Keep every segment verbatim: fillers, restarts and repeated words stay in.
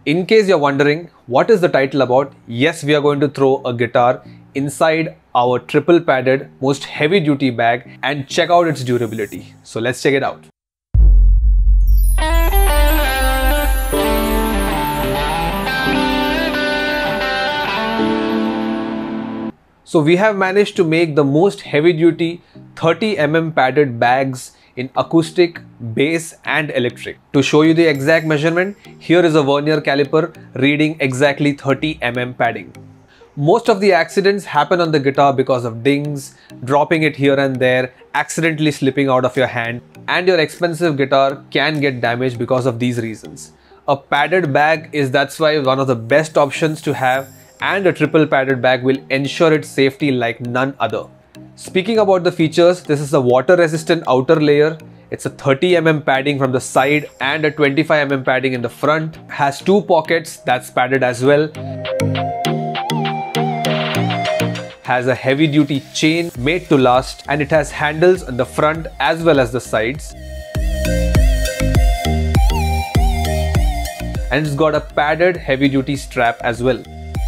In case you're wondering what is the title about, yes, we are going to throw a guitar inside our triple padded most heavy duty bag and check out its durability. So let's check it out. So we have managed to make the most heavy duty thirty millimeter padded bags in acoustic, bass and electric. To show you the exact measurement, here is a vernier caliper reading exactly thirty millimeter padding. Most of the accidents happen on the guitar because of dings, dropping it here and there, accidentally slipping out of your hand, and your expensive guitar can get damaged because of these reasons. A padded bag is that's why one of the best options to have, and a triple padded bag will ensure its safety like none other. Speaking about the features, this is a water resistant outer layer. It's a thirty millimeter padding from the side and a twenty-five millimeter padding in the front. Has two pockets that's padded as well. Has a heavy duty chain made to last, and it has handles on the front as well as the sides. And it's got a padded heavy duty strap as well.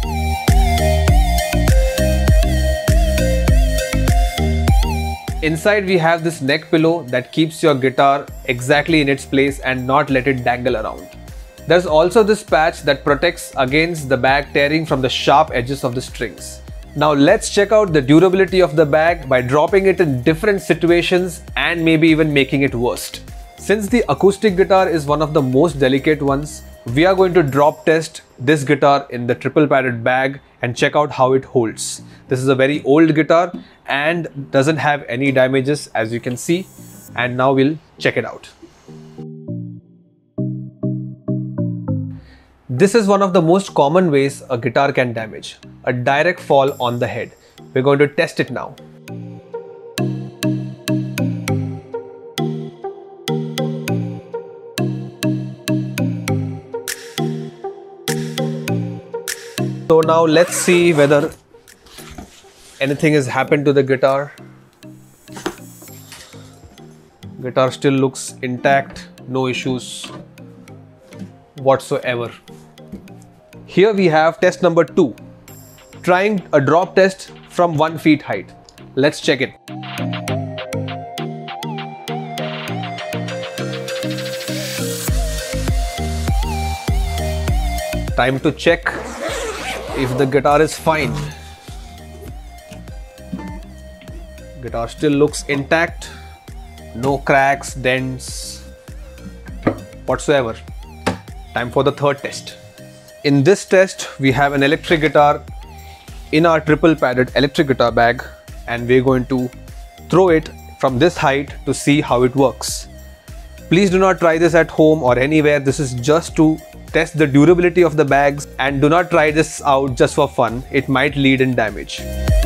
Inside we have this neck pillow that keeps your guitar exactly in its place and not let it dangle around. There's also this patch that protects against the bag tearing from the sharp edges of the strings. Now let's check out the durability of the bag by dropping it in different situations and maybe even making it worst. Since the acoustic guitar is one of the most delicate ones, we are going to drop test this guitar in the triple padded bag and check out how it holds. This is a very old guitar and doesn't have any damages, as you can see, and now we'll check it out. This is one of the most common ways a guitar can damage, a direct fall on the head. We're going to test it now. So now let's see whether anything has happened to the guitar. Guitar still looks intact, no issues whatsoever. Here we have test number two, trying a drop test from one feet height. Let's check it. Time to check if the guitar is fine. Guitar still looks intact, no cracks, dents whatsoever. Time for the third test. In this test, we have an electric guitar in our triple padded electric guitar bag, and we're going to throw it from this height to see how it works. Please do not try this at home or anywhere. This is just to test the durability of the bags, and do not try this out just for fun. It might lead in damage.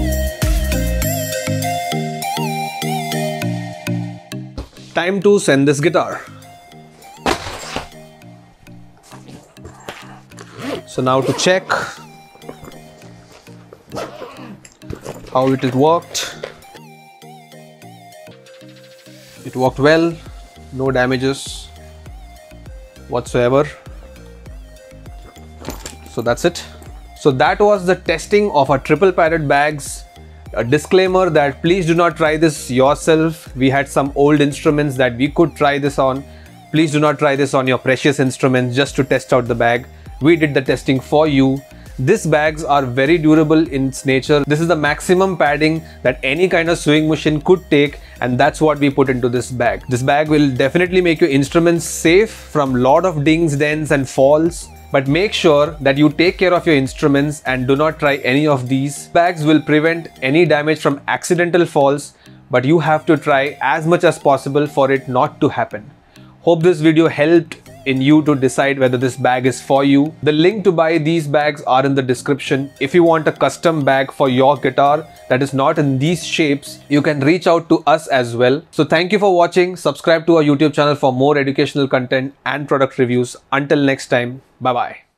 Time to send this guitar. So now to check how it worked. It worked well, no damages whatsoever. So that's it. So that was the testing of our triple padded bags. A disclaimer that please do not try this yourself. We had some old instruments that we could try this on. Please do not try this on your precious instruments just to test out the bag. We did the testing for you. These bags are very durable in its nature. This is the maximum padding that any kind of sewing machine could take, and that's what we put into this bag. This bag will definitely make your instruments safe from lot of dings, dents and falls. But make sure that you take care of your instruments and do not try any of these. Bags will prevent any damage from accidental falls, but you have to try as much as possible for it not to happen. Hope this video helped in you to decide whether this bag is for you. The link to buy these bags are in the description. If you want a custom bag for your guitar that is not in these shapes, you can reach out to us as well. So thank you for watching. Subscribe to our YouTube channel for more educational content and product reviews. Until next time, bye bye.